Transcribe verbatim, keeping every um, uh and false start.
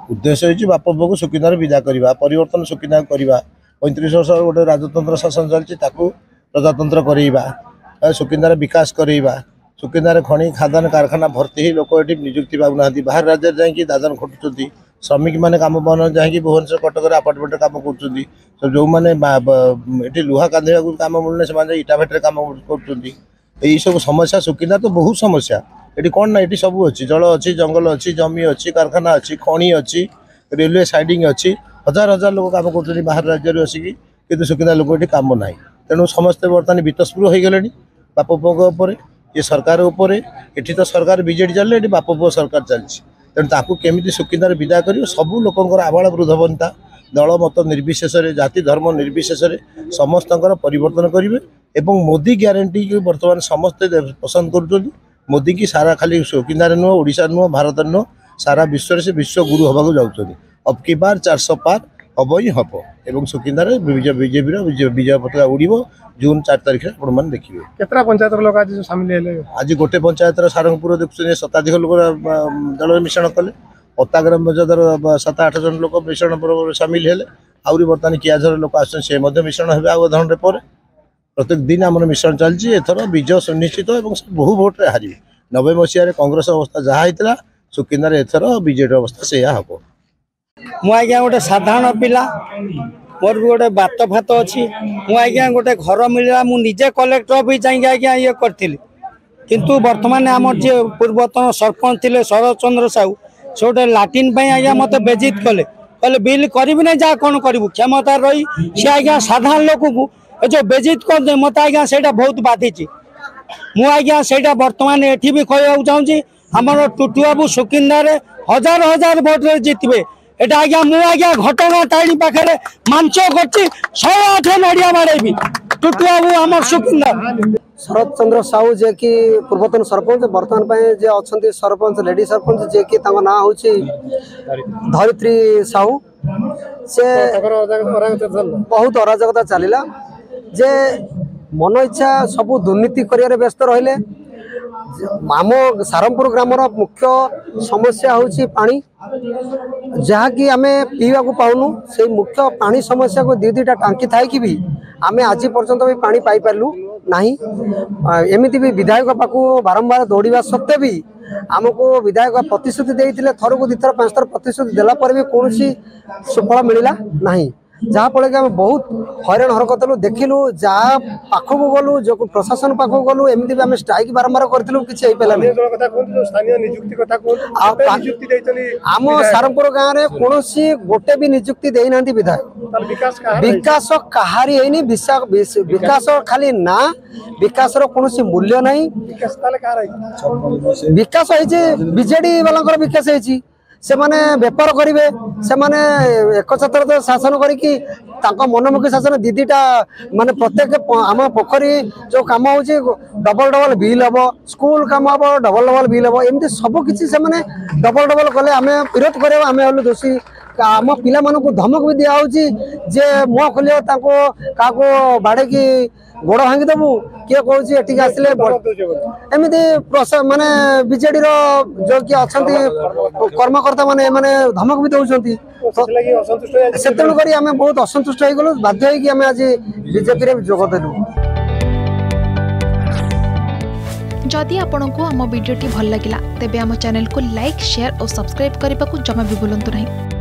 उद्देश्य होची बाप पुओ सुकिंदार विदा करवा परिवर्तन सुकिंदा करवा पैंतीस वर्ष गोटे राजतंत्र शासन चलती प्रजातंत्र करवा सुकिंदार विकास करवा सुकिंदार खनि खादान कारखाना भर्ती ही लोक ये निजुक्ति पाऊना बाहर राज्य जाकि दादन खटुच्च श्रमिक मैंने कम बन जाकि भुवनेश्वर कटक आपार्टमेंट कम कर जो मैंने लुहा कांधा कम मिलने से इटा भेटे कम कर सब समस्या सुकिंदा तो बहुत समस्या ये कौन ना ये सब अच्छी जल अच्छी जंगल अच्छी जमी अच्छी कारखाना अच्छी खनि अच्छी रेलवे साइडिंग अच्छी हजार हजार लोग कम कर बाहर राज्य आसिकी कि सुकिंदा लोक ये कम ना तेणु समस्ते बर्तमान बीतस्पृह हो गले बाप पुओ ये सरकार उपर ये तो सरकार बीजेडी चल ये बाप पुओ सरकार चलती तेणु ताकू केमी सुकिंदार विदा कर सबू लोकर आबाल वृद्ध बनता दल मत निर्विशेष जाति धर्म निर्विशेष समस्त परिवर्तन करेंगे एवं मोदी ग्यारंटी की बर्तमान समस्ते पसंद कर मोदी की सारा खाली सुकिंदार नुह ओडिशा नुह भारत नुह सारा विश्व से विश्व गुरु हवाक जाऊँच अब की बार चार सौ पार हम ही हम एवं सुकिंदार बीजेपी विजय पताका उड़ो जून चार तारीख में देखिए केतरा पंचायत लोग आज सामिल है आज गोटे पंचायत सारंगपुर देखुए शताधिक लोग दल मिश्रण कले पताग्राम पंचायत सात आठ जन लोग मिश्रण सामिल है आहरी बर्तमान कियाझर लोक आसे मिश्रण हे अवधान पर प्रत्येक दिन आम मिश्रण चलती एथर विजय सुनिश्चित और बहु भोट्रे हारे नब्बे मसीह कांग्रेस अवस्था जहाँ होता सुकिंदार एथर बीजेडी अवस्था से हम मुझे गोटे साधारण पिला मोर भी गोटे बात फात अच्छी मुझे गोटे घर मिलला मुझे कलेक्टर भी चाहिए आज्ञा ये करी किंतु बर्तमान आम जे पूर्वतन सरपंच थे शरद चंद्र साहू से गोटे लाट्रिन आज्ञा मत बेजित कले कहले बिल करी ना जहाँ कौन करूँ क्षमता रही सी आज्ञा साधारण लोक को जो बेजित कर मत आज्ञा से बहुत बाधि मुझे से बर्तमान ये भी कहवा चाहूँगी आमर टुटू बाबू सुकिंदार हजार हजार भोट जितबे एटा आज्ञा मु आज्ञा घटना ताड़ी पाखे मांच कर आठ नड़िया बाड़ेबी टुटू बाबू आम सुकिंदार शरद चंद्र साहू जे कि पूर्वतन सरपंच बर्तमान जे अच्छा सरपंच लेडी सरपंच जे कि ना हूँ धरित्री साहू से बहुत अराजकता चलला जे मन इच्छा सबू दुर्नीति कर व्यस्त रहिले आम सारंगपुर ग्रामर मुख्य समस्या हूँ पानी जहाँ कि आम पीवा को पाऊनु से मुख्य पानी समस्या को दी दुईटा टांकी थाई कि भी आम आज पर्यंत भी पानी पाई पार्लु नहीं एमती भी विधायक पाखु बारंबार दौड़ा सत्वे भी आमको विधायक प्रतिश्रुति देते थर को दुईथर पांच थर प्रतिश्रुति देला पर भी कौन सुफल मिलला नहीं जहाँ फल कि बहुत हैरान हरकत लु देखिलु जहाँ पाखक गलु जो प्रशासन पाखक गलु एमती भी आम स्ट्राइक बारंबार करूँ कि आम सारंगपुर गाँव में कौन गोटे भी निजुक्ति देना विधायक विकास कहारी है विकास खाली ना विकास कौन मूल्य ना विकास बीजेडी वाला विकास है से माने बेपार करेंगे से माने एक छत्र शासन करके मनमुखी शासन दीदीटा माने प्रत्येक आम पोखरी जो कम हो डबल डबल बिल हम स्कूल कम हम डबल डबल बिल हम एमती सबकि से डबल डबल कले आम विरोध कर आम हलु दोषी आम पिला धमक भी दिया जे मुह खोल क्या बाड़े की गोड़ भांगी देवु किए कौन एटिक आसिले एमती माने बीजेडी जो कि अच्छा कर्मकर्ता माने माने धमक भी दौरान से तेणुक आम बहुत असंतुष्ट हो गलु बाध्य होगी आज बीजेपी जोगदेलु। जदि आपंक आम भिडी भल लगा तेब आम चैनल को लाइक शेयर और सब्सक्राइब करने को जमा भी भूलु नहीं।